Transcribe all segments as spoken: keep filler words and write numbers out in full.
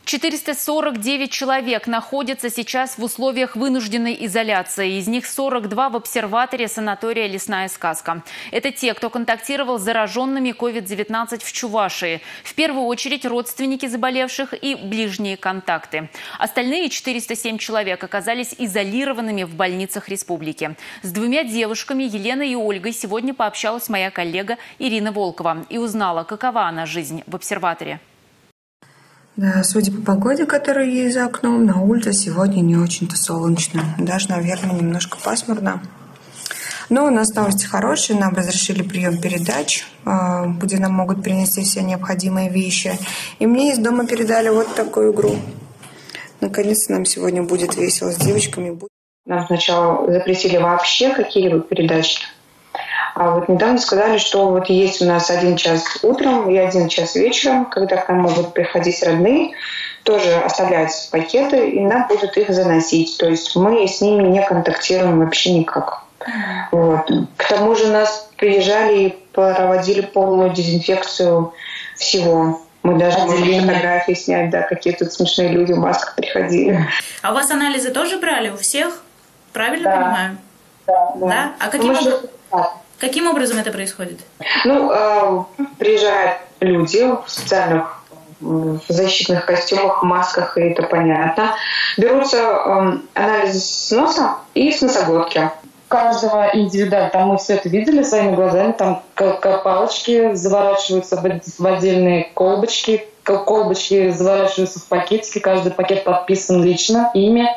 четыреста сорок девять человек находятся сейчас в условиях вынужденной изоляции. Из них сорок два в обсерваторе санатория «Лесная сказка». Это те, кто контактировал с зараженными ковид девятнадцать в Чувашии. В первую очередь родственники заболевших и ближние контакты. Остальные четыреста семь человек оказались изолированными в больницах республики. С двумя девушками, Еленой и Ольгой, сегодня пообщалась моя коллега Ирина Волкова и узнала, какова она жизнь в обсерваторе. Да, судя по погоде, которая есть за окном, на улице сегодня не очень-то солнечно. Даже, наверное, немножко пасмурно. Но у нас новости хорошие. Нам разрешили прием передач, где нам могут принести все необходимые вещи. И мне из дома передали вот такую игру. Наконец-то нам сегодня будет весело с девочками. Нам сначала запретили вообще какие-либо передачи. А вот недавно сказали, что вот есть у нас один час утром и один час вечером, когда к нам могут приходить родные, тоже оставлять пакеты, и нам будут их заносить. То есть мы с ними не контактируем вообще никак. Вот. К тому же нас приезжали и проводили полную дезинфекцию всего. Мы даже могли фотографии снять, да, какие тут смешные люди в масках приходили. А у вас анализы тоже брали у всех? Правильно да. понимаю? Да. да. да? А каким, Мы об... же... каким образом это происходит? Ну, э, приезжают люди в специальных в защитных костюмах, масках, и это понятно. Берутся э, анализы с носа и с носоглотки. Каждого индивидуально. Там мы все это видели своими глазами. Там как палочки заворачиваются в отдельные колбочки. Колбочки заворачиваются в пакетики. Каждый пакет подписан лично. Имя,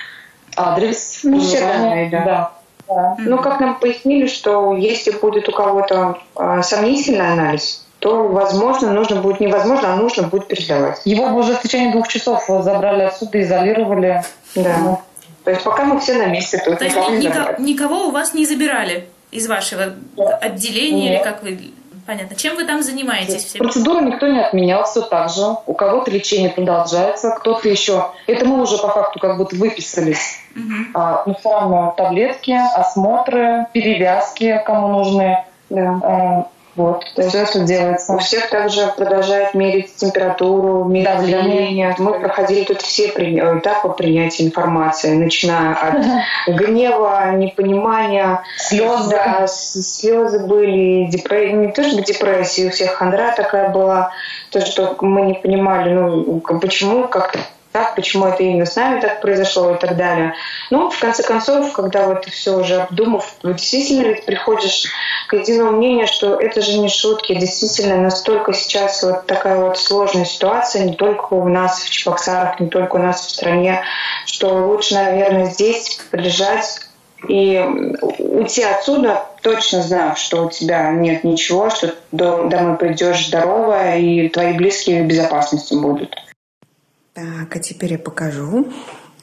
адрес. Ну, все данные, да. да. да. Ну, как нам пояснили, что если будет у кого-то э, сомнительный анализ, то, возможно, нужно будет, невозможно, а нужно будет передавать. Его уже в течение двух часов забрали отсюда, изолировали. Да. То есть пока мы все на месте тут. То есть никого, никого у вас не забирали из вашего отделения, Нет. или как вы... Понятно. Чем вы там занимаетесь? Все? Процедуру никто не отменял, все так же. У кого-то лечение продолжается, кто-то еще... Это мы уже по факту как будто выписались. Угу. А, но все равно таблетки, осмотры, перевязки, кому нужны. Да. А, вот, то есть это делается. У всех также продолжают мерить температуру, мерить давление. Мы проходили тут все этапы принятия информации, начиная от гнева, непонимания, слезы. Да, слезы были, депрессия, не то что депрессия, у всех хандра такая была, то, что мы не понимали, ну, почему как-то так, почему это именно с нами так произошло и так далее. Но в конце концов, когда вот все уже обдумав, действительно приходишь к единому мнению, что это же не шутки, действительно настолько сейчас вот такая вот сложная ситуация, не только у нас в Чебоксарах, не только у нас в стране, что лучше, наверное, здесь прилежать и уйти отсюда, точно знав, что у тебя нет ничего, что домой придешь здоровая и твои близкие в безопасности будут. Так, а теперь я покажу,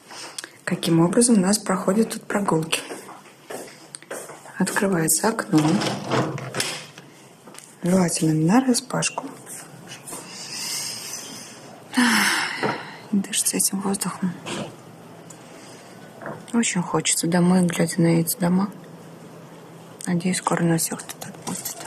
каким образом у нас проходят тут прогулки. Открывается окно. Желательно нараспашку. Дышится этим воздухом. Очень хочется домой, глядя на эти дома. Надеюсь, скоро нас всех тут отпустят.